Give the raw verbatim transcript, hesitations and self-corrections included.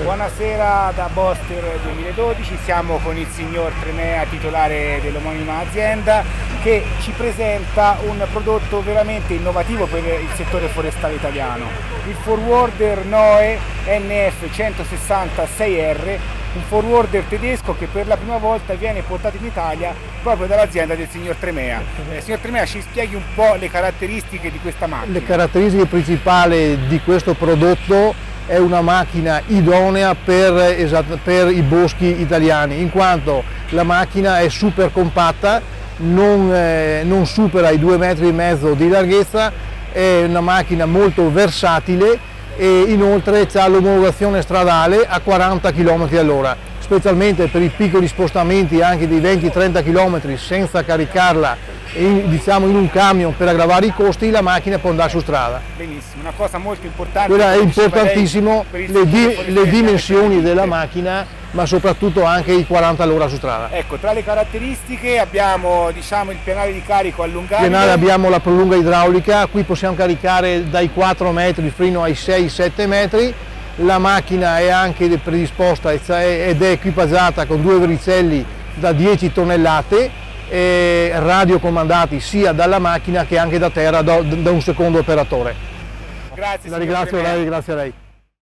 Buonasera da Boster duemiladodici, siamo con il signor Tremea, titolare dell'omonima azienda, che ci presenta un prodotto veramente innovativo per il settore forestale italiano, il Forwarder Noe N F centosessantasei R, un forwarder tedesco che per la prima volta viene portato in Italia proprio dall'azienda del signor Tremea. Eh, signor Tremea, ci spieghi un po' le caratteristiche di questa macchina? Le caratteristiche principali di questo prodotto è una macchina idonea per, per i boschi italiani, in quanto la macchina è super compatta, non, eh, non supera i due metri e mezzo di larghezza, è una macchina molto versatile e inoltre ha l'omologazione stradale a quaranta chilometri all'ora, specialmente per i piccoli spostamenti anche di venti trenta chilometri senza caricarla in, diciamo in un camion per aggravare i costi. La macchina può andare su strada. Benissimo, una cosa molto importante. Quella è importantissimo, le, di, le dimensioni della macchina, ma soprattutto anche i quaranta all'ora su strada. Ecco, tra le caratteristiche abbiamo, diciamo, il pianale di carico allungato. Pianale, abbiamo la prolunga idraulica, qui possiamo caricare dai quattro metri fino ai sei sette metri. La macchina è anche predisposta ed è equipaggiata con due vericelli da dieci tonnellate, e radiocomandati sia dalla macchina che anche da terra da, da un secondo operatore. Grazie. La ringrazio, lei, grazie a lei.